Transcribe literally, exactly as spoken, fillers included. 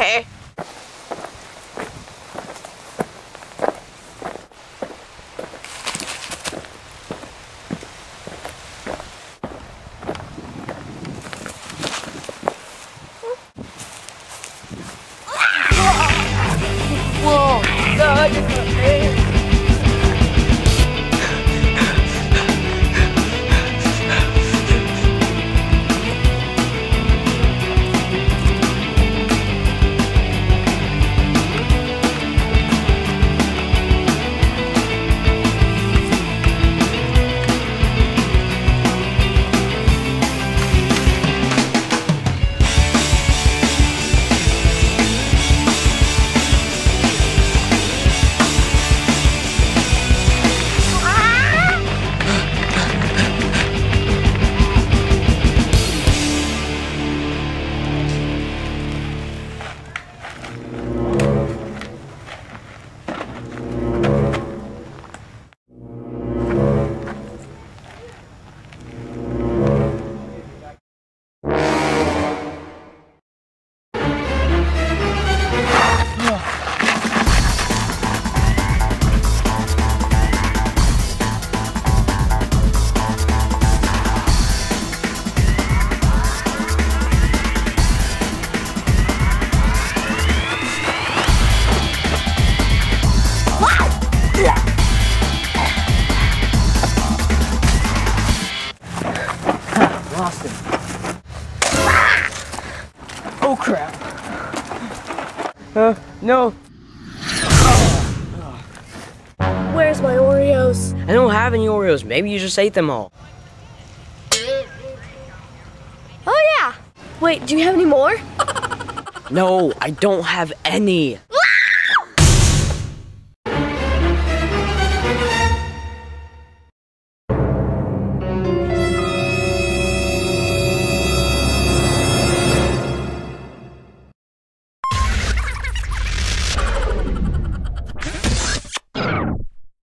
Okay. Whoa! No, you're not safe. Lost him. Oh crap. Uh, no. Where's my Oreos? I don't have any Oreos. Maybe you just ate them all. Oh yeah. Wait, do you have any more? No, I don't have any.